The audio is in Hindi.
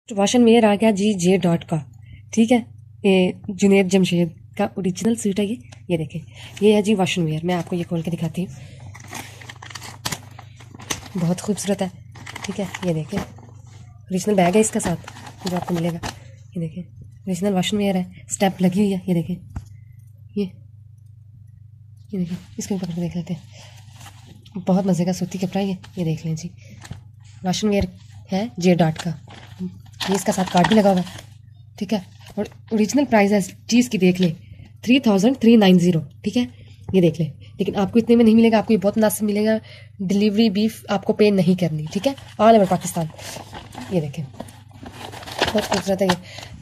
वाशन वेयर आ गया जी जे डॉट का। ठीक है, ये जुनेद जमशेद का ओरिजिनल सूट है ये देखें, ये है जी वाशन वेयर। मैं आपको ये खोल के दिखाती हूँ, बहुत खूबसूरत है। ठीक है, ये देखें, ओरिजिनल बैग है इसका साथ जो आपको मिलेगा। ये देखें, ओरिजिनल वाशन वेयर है, स्टेप लगी हुई है। ये देखें, ये देखें, इसको भी पकड़ के देख लेते हैं। बहुत मज़े का सूती कपड़ा है ये देख लें जी, वाशन वेयर है जे डॉट का। ये इसका साथ कार्ड भी लगा हुआ है। ठीक है, और ओरिजिनल प्राइस है चीज़ की देख ले 3390। ठीक है, ये देख ले, लेकिन आपको इतने में नहीं मिलेगा, आपको ये बहुत मुनासिब मिलेगा। डिलीवरी भी आपको पे नहीं करनी। ठीक है, ऑल ओवर पाकिस्तान। ये देखें, बहुत खूबसूरत है ये।